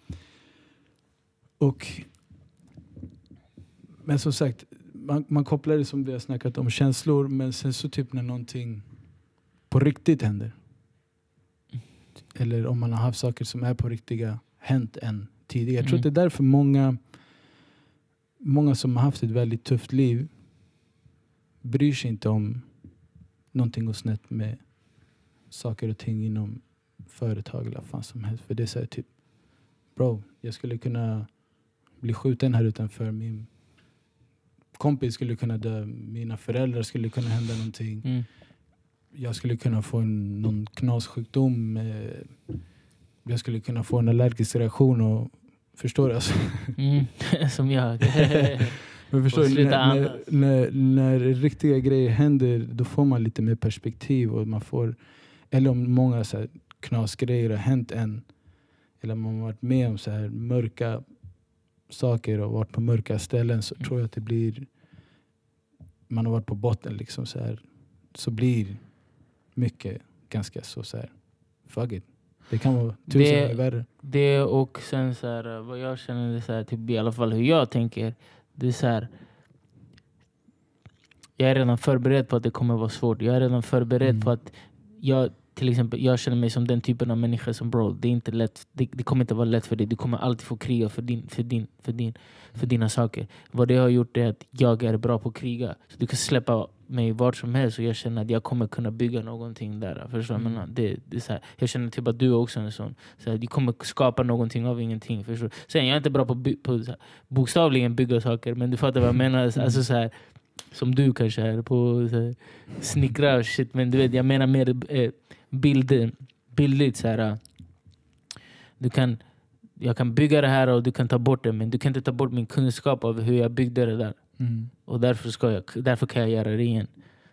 S2: Men som sagt, man kopplar det som det jag snackat om, känslor, men sen så typ när någonting på riktigt händer. Eller om man har haft saker som är på riktiga hänt än tidigare. Jag tror att det är därför många som har haft ett väldigt tufft liv bryr sig inte om någonting går snett med saker och ting inom företag eller vad fan som helst. För det är så här typ, bro, jag skulle kunna bli skjuten här utanför, min kompis skulle kunna dö, mina föräldrar skulle kunna hända någonting. Jag skulle kunna få någon knassjukdom, jag skulle kunna få en allergisk reaktion och förstår du alltså?
S1: Som jag.
S2: Men förstår du, när riktiga grejer händer, då får man lite mer perspektiv och man får, eller om många så här knasgrejer har hänt än, eller om man har varit med om så här mörka saker och varit på mörka ställen, så tror jag att det blir, man har varit på botten liksom så här, så blir mycket ganska så här fuck it. Det kan vara 1000 gånger värre.
S1: Det och sen så här, vad jag känner det så här, typ i alla fall hur jag tänker, det är så här, jag är redan förberedd på att det kommer vara svårt. Jag är redan förberedd på att till exempel, jag känner mig som den typen av människa som, bro, det är inte lätt, det kommer inte vara lätt för dig. Du kommer alltid få kriga för dina saker. Vad det har gjort är att jag är bra på att kriga. Så du kan släppa mig vart som helst och jag känner att jag kommer kunna bygga någonting där. Förstår du? Men det är så här, jag känner typ att du också är en sån. Så här, du kommer skapa någonting av ingenting. Förstår du? Sen jag är inte bra på så här, bokstavligen bygga saker, men du fattar vad jag menar. Alltså så här, som du kanske är på så här, snickra och shit, men du vet, jag menar mer bildligt så här. Jag kan bygga det här och du kan ta bort det, men du kan inte ta bort min kunskap av hur jag byggde det där. Och därför kan jag göra det igen.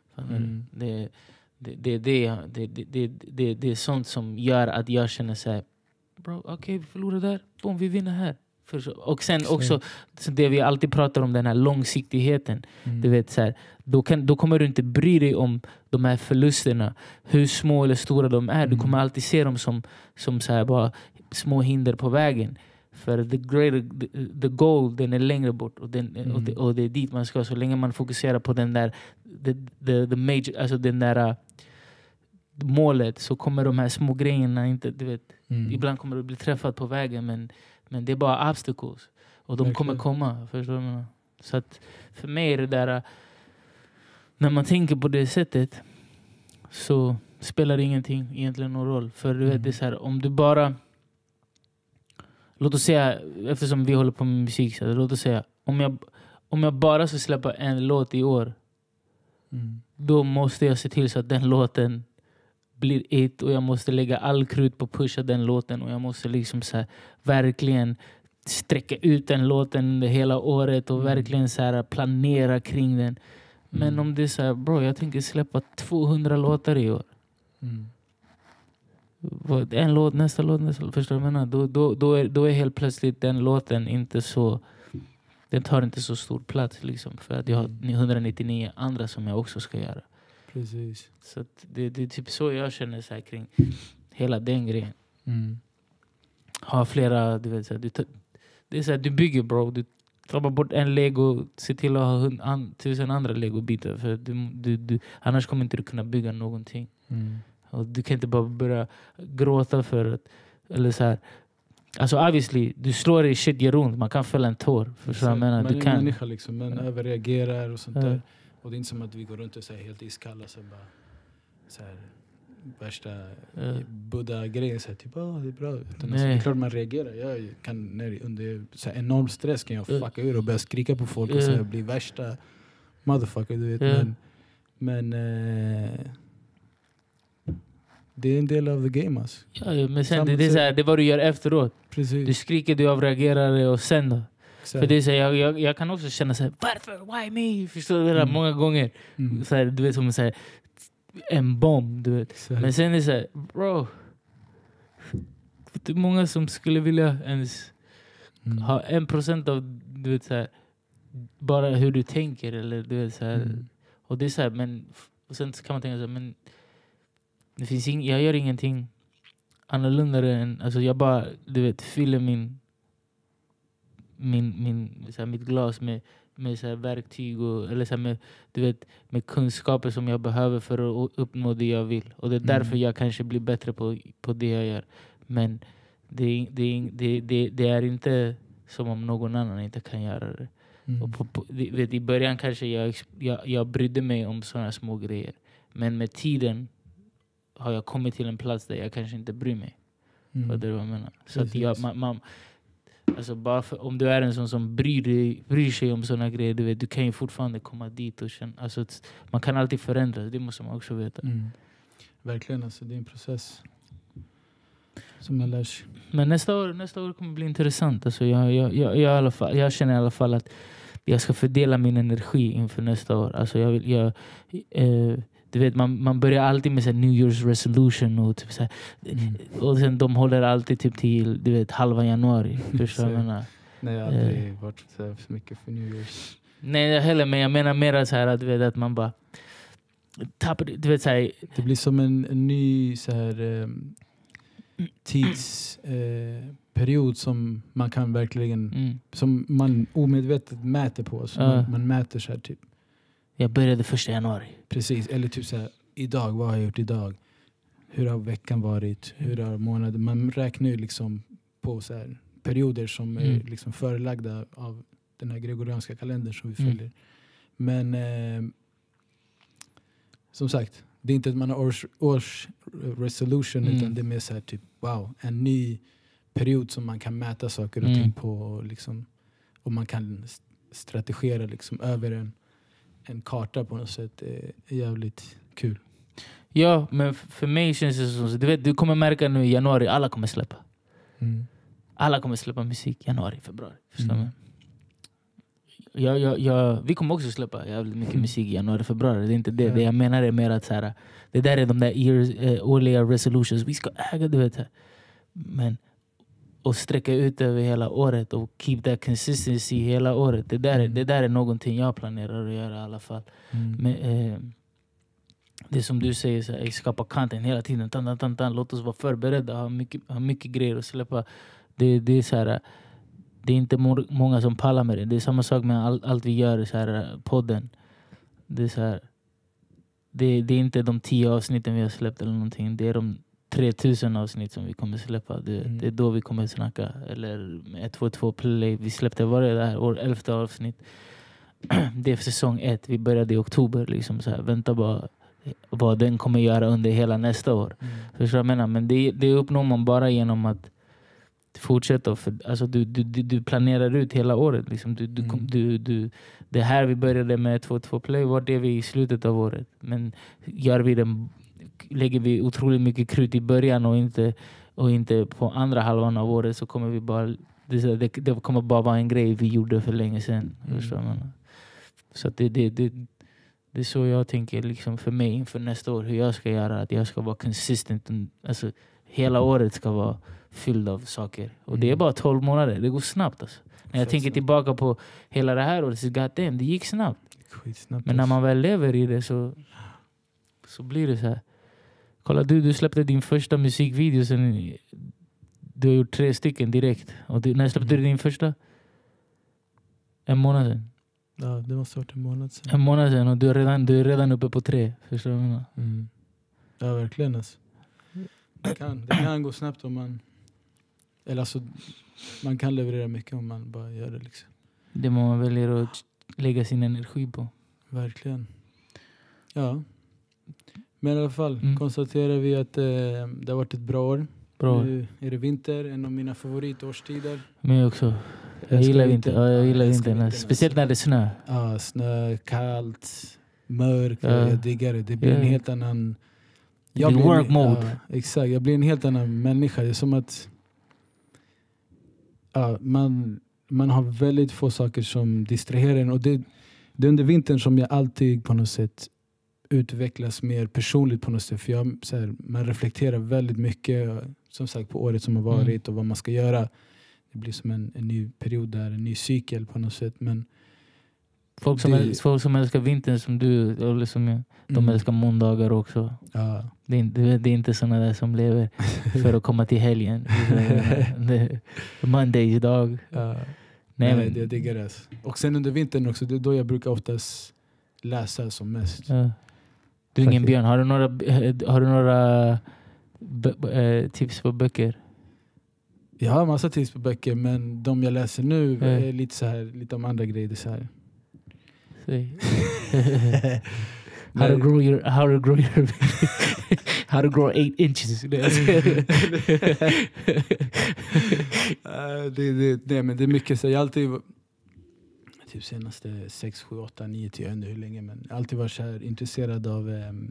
S1: Det är sånt som gör att jag känner så här, bro, okej, vi förlorar där, boom, vi vinner här. Och sen också det vi alltid pratar om, den här långsiktigheten. Du vet, så här, då kommer du inte bry dig om de här förlusterna, hur små eller stora de är. Du kommer alltid se dem som så här, bara små hinder på vägen. För the goal, den är längre bort och det är dit man ska. Så länge man fokuserar på den där the major, alltså den där målet, så kommer de här små grejerna inte, du vet, ibland kommer du bli träffad på vägen, men det är bara obstacles. Och de kommer komma, förstår du? Så att för mig är det där, när man tänker på det sättet, så spelar det ingenting egentligen någon roll. För du vet, det är så här, om du bara, låt oss säga, eftersom vi håller på med musik, så låt oss säga, om jag bara ska släppa en låt i år, då måste jag se till så att den låten blir ett, och jag måste lägga all krut på att pusha den låten, och jag måste liksom så här, verkligen sträcka ut den låten hela året och verkligen så här planera kring den. Men om det är så här, bro, jag tänker släppa 200 låtar i år. En låt, nästa låt, förstår du vad jag menar? Då är helt plötsligt den låten inte så, den tar inte så stor plats liksom, för att jag har 199 andra som jag också ska göra.
S2: Precis.
S1: Så det är typ så jag känner så här kring hela den grejen. Ha flera, du vet, så här, det är så här, du bygger, bro, du tar bara bort en Lego, se till att ha 1000 andra Lego-bitar, för du annars kommer inte du kunna bygga någonting. Och du kan inte bara börja gråta för att, eller så här, alltså obviously, du slår i shit gör ont, man kan fälla en tår, för jag menar,
S2: man
S1: du
S2: är
S1: kan.
S2: En människa liksom, men överreagerar och sånt där. Och det är inte som att vi går runt och säger helt iskalla, så bara så här, värsta Buddha-grejen, så här, typ, det är bra. Utan alltså, det är klart man reagerar. Jag kan, under så här enorm stress kan jag fucka ur och börja skrika på folk och så här, bli värsta motherfucker, du vet. Men det är en del av the game, alltså.
S1: Ja, men sen det är så här, det är vad du gör efteråt.
S2: Precis.
S1: Du skriker, du avreagerar, och sen då? Exakt. För det är så här, jag kan också känna så här, varför? Why me? Förstår du det? Många gånger. Så här, du vet, som så här, en bomb, du vet. Exakt. Men sen är det så här, bro, det är många som skulle vilja ens ha 1% av, du vet, så här, bara hur du tänker, eller du vet, så här. Och det är så här, men och sen kan man tänka så här, men det finns jag gör ingenting annorlunda än, alltså jag bara, du vet, fyller så här, mitt glas med så här verktyg och, eller så här, med, du vet, med kunskaper som jag behöver för att uppnå det jag vill. Och det är därför jag kanske blir bättre på det jag gör. Men det är inte som om någon annan inte kan göra det. Och vet, i början kanske jag brydde mig om sådana små grejer. Men med tiden har jag kommit till en plats där jag kanske inte bryr mig. Vad det är vad jag menar. Så att alltså bara om du är en sån som bryr sig om såna grejer, du vet, du kan ju fortfarande komma dit och känna, alltså, man kan alltid förändras, det måste man också veta.
S2: Verkligen, alltså, det är en process som man lär sig.
S1: Men nästa år kommer bli intressant. Alltså, jag känner i alla fall att jag ska fördela min energi inför nästa år. Alltså, du vet, man börjar alltid med så här New Year's resolution och typ så här, och sen de håller alltid typ till, du vet, halva januari. Förstår jag menar?
S2: Nej, jag har aldrig varit så mycket för New Year's.
S1: Nej, heller, men jag menar mer så här att, du vet, att man bara tappar, du vet, så här,
S2: det blir som en ny så här tidsperiod som man kan verkligen som man omedvetet mäter på, så man mäter så här typ.
S1: Jag började 1 januari.
S2: Precis, eller typ så här, idag, vad har jag gjort idag? Hur har veckan varit? Hur har månaden? Man räknar ju liksom på så här perioder som är liksom förelagda av den här gregorianska kalendern som vi följer. Men som sagt, det är inte att man har års resolution, utan det är mer så här typ, wow, en ny period som man kan mäta saker och ting på, och liksom, och man kan strategera liksom över en karta på något sätt. Är jävligt kul.
S1: Ja, men för mig känns det som, du vet, du kommer märka nu i januari, alla kommer släppa. Alla kommer släppa musik januari, februari. Förstår du? Vi kommer också släppa jävligt mycket musik i januari, februari. Det är inte det. Det jag menar är mer att så här, det där är de där årliga resolutions. Vi ska äga, du vet. Men och sträcka ut över hela året och keep that consistency hela året. Det där är någonting jag planerar att göra i alla fall. Men, det som du säger, så här, skapa content hela tiden. Låt oss vara förberedda. Ha mycket grejer att släppa. Det är så här, det är inte många som pallar med det. Det är samma sak med allt vi gör i så här podden. Det är så här, det är inte de 10 avsnitten vi har släppt eller någonting. Det är de 3000 avsnitt som vi kommer släppa. Det är då vi kommer snacka. Eller 122 play. Vi släppte varje där år 11 avsnitt. Det är för säsong 1. Vi började i oktober. Liksom så här, vänta bara vad den kommer göra under hela nästa år. Förstår jag menar? Men det uppnår man bara genom att fortsätta. Alltså du planerar ut hela året. Liksom. Det här vi började med 2-2 play. Vart är vi i slutet av året? Men lägger vi otroligt mycket krut i början och inte på andra halvan av året, så kommer vi bara det kommer bara vara en grej vi gjorde för länge sedan. Förstår man? Så att det är så jag tänker liksom för mig inför nästa år, hur jag ska göra, att jag ska vara consistent. Alltså hela året ska vara fylld av saker. Och det är bara 12 månader. Det går snabbt alltså. När jag tänker tillbaka på hela det här året, så det gick snabbt.
S2: Skitsnabbt.
S1: Men när man väl lever i det så blir det så här. Kolla, du släppte din första musikvideo sen. Du har gjort 3 stycken direkt. Och när släppte du din första? 1 månad sedan.
S2: Ja, det måste ha varit 1 månad sedan.
S1: 1 månad sedan, och du är redan uppe på 3. Förstår du vad jag menar?
S2: Ja, verkligen alltså. Det kan gå snabbt om man... Eller alltså, man kan leverera mycket om man bara gör det liksom.
S1: Det man väljer att lägga sin energi på.
S2: Verkligen. Ja. Men i alla fall konstaterar vi att det har varit ett bra år. Nu är det vinter, en av mina favoritårstider.
S1: Men också. Jag gillar vinter. Ja, jag gillar vintern. Speciellt när det är snö.
S2: Ja, snö, kallt, mörkt. Jag diggar det. Det blir en helt annan...
S1: work mode.
S2: Ja, exakt, jag blir en helt annan människa. Det är som att man har väldigt få saker som distraherar en. Och det är under vintern som jag alltid på något sätt utvecklas mer personligt på något sätt. För man reflekterar väldigt mycket som sagt på året som har varit och vad man ska göra. Det blir som en ny period där, en ny cykel på något sätt. Men
S1: folk som älskar vintern som du, eller som jag, de älskar måndagar också.
S2: Ja.
S1: Det är inte såna där som lever för att komma till helgen. Mondays dag.
S2: Nej, det diggar det. Och sen under vintern också, det är då jag brukar oftast läsa som mest.
S1: Ja. Du är ingen björn. Har du några tips på böcker?
S2: Jag har massa tips på böcker, men de jag läser nu är lite så här, lite om andra grejer så här.
S1: How to grow 8 inches.
S2: Men det är mycket så jag alltid typ senaste 6, 7, 8, 9, 10 ännu hur länge, men jag har alltid varit så här intresserad av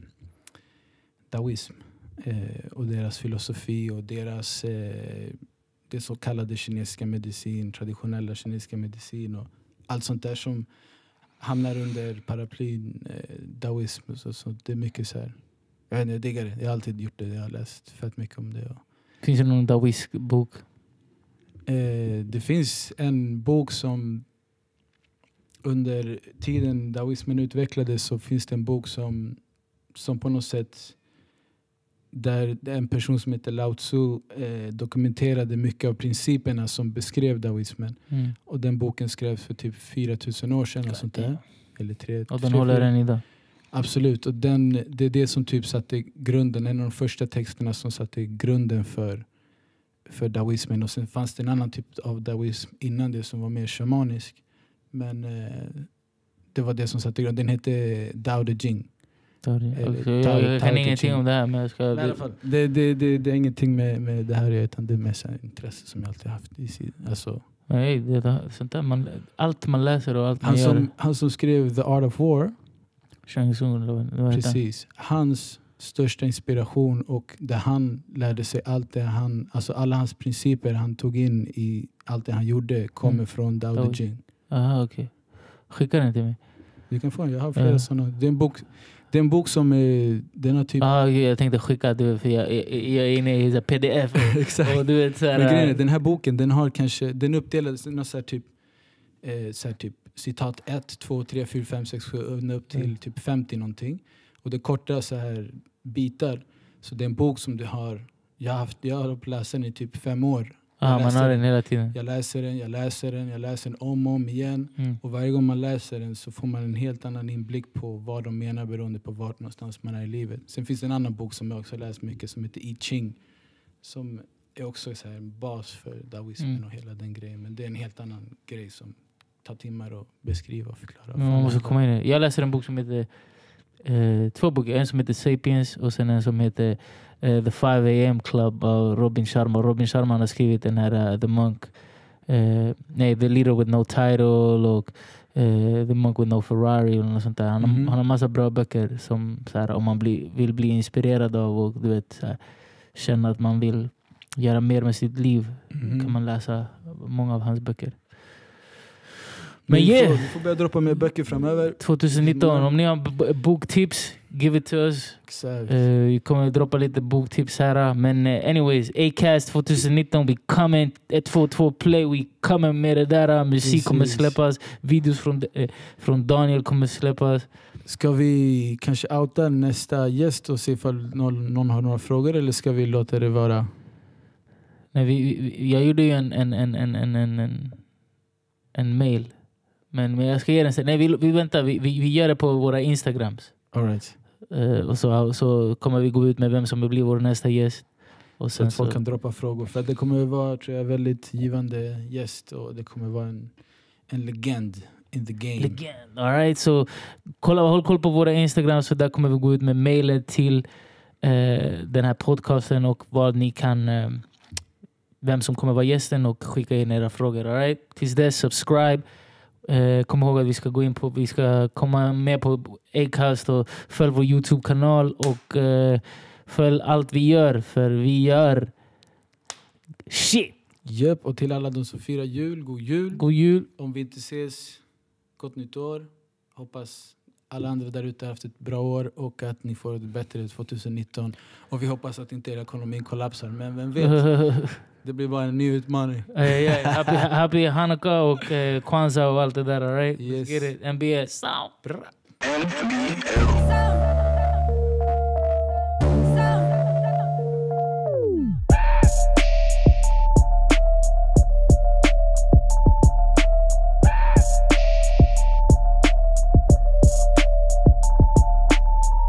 S2: daoism och deras filosofi och deras det så kallade kinesiska medicin, traditionella kinesiska medicin och allt sånt där som hamnar under paraplyn daoism. Så det är mycket så här. Jag diggar det. Jag har alltid gjort det. Jag har läst fett mycket om det.
S1: Finns det någon daoist bok?
S2: Det finns en bok som under tiden daoismen utvecklades, så finns det en bok som på något sätt där en person som heter Lao Tzu dokumenterade mycket av principerna som beskrev daoismen. Och den boken skrevs för typ 4000 år sedan och sånt där. Eller 3.
S1: Och den håller än idag.
S2: Absolut. Och det är det som typ satte grunden, en av de första texterna som satte grunden för daoismen. Och sen fanns det en annan typ av daoism innan det som var mer shamanisk. Men det var det som satte grunden. Den hette Dao De Jing.
S1: Jag kan ingenting om det här, men jag ska...
S2: I alla fall, det är ingenting med det här, utan det är mest intresse som jag alltid haft i sidan. Alltså,
S1: nej, det är sånt där allt man läser och allt man gör.
S2: Han som skrev The Art of War,
S1: Shang Tsung,
S2: precis. Hans största inspiration och där han lärde sig allt det alltså alla hans principer han tog in i allt det han gjorde kommer från Dao De Jing.
S1: Aha, okej. Skicka den till mig.
S2: Du kan få den, jag har flera sådana. Det är en bok som den har typ...
S1: jag tänkte skicka det för jag är inne i pdf.
S2: Exakt.
S1: Och du vet, så här,
S2: men grejen är, den här boken, den har kanske, den uppdelades i så här typ citat 1, 2, 3, 4, 5, 6, 7 upp till typ 50 någonting. Och det korta så här bitar. Så det är en bok som du har, jag har på läsa den i typ 5 år.
S1: Man har den hela tiden.
S2: Jag läser den om och om igen. Och varje gång man läser den så får man en helt annan inblick på vad de menar beroende på vart någonstans man är i livet. Sen finns det en annan bok som jag också har läst mycket som heter I Ching. Som är också så här en bas för daoismen och hela den grejen. Men det är en helt annan grej som tar timmar att beskriva och förklara.
S1: Man måste komma in. Jag läser en bok som heter 2 böcker. En som heter Sapiens och sen en som heter The 5 AM Club av Robin Sharma. Robin Sharma har skrivit den här The Monk. The Leader with No Title och The Monk with No Ferrari och något sånt där. Han har massa bra böcker som så här, om man vill bli inspirerad av och du vet, så här, känna att man vill göra mer med sitt liv kan man läsa många av hans böcker. Men
S2: vi får börja droppa mer böcker framöver.
S1: 2019, om ni har boktips, give it to us. Vi kommer droppa lite boktips här. Men anyways, Acast 2019, we coming. 122 Play, we coming med det där. Musik kommer släppas. Videos från Daniel kommer släppas.
S2: Ska vi kanske outa nästa gäst och se ifall någon har några frågor, eller ska vi låta det vara?
S1: Nej, jag gjorde ju en mail. Men jag ska ge den sen. Nej, vi väntar. Vi gör det på våra Instagrams.
S2: All right.
S1: Och så kommer vi gå ut med vem som blir vår nästa gäst. Och sen
S2: så att folk kan droppa frågor. För det kommer vara, tror jag, väldigt givande gäst. Och det kommer vara en legend in the game.
S1: Legend. All right. Så håll koll på våra Instagrams. Så där kommer vi gå ut med mailet till den här podcasten. Och vad ni kan... vem som kommer vara gästen och skicka in era frågor. All right? Tills dess, subscribe. Kom ihåg att vi ska komma med på Acast och följ vår YouTube-kanal och följ allt vi gör, för vi gör shit.
S2: Japp, och till alla de som firar jul, god jul.
S1: God jul.
S2: Om vi inte ses, gott nytt år. Hoppas alla andra där ute har haft ett bra år och att ni får ett bättre 2019. Och vi hoppas att inte ekonomin kollapsar. Men vem vet? Det blir bara en ny utmaning.
S1: Happy Hanukkah och Kwanzaa och allt det där, all right?
S2: Yes.
S1: Get it. NBA.
S3: NBL.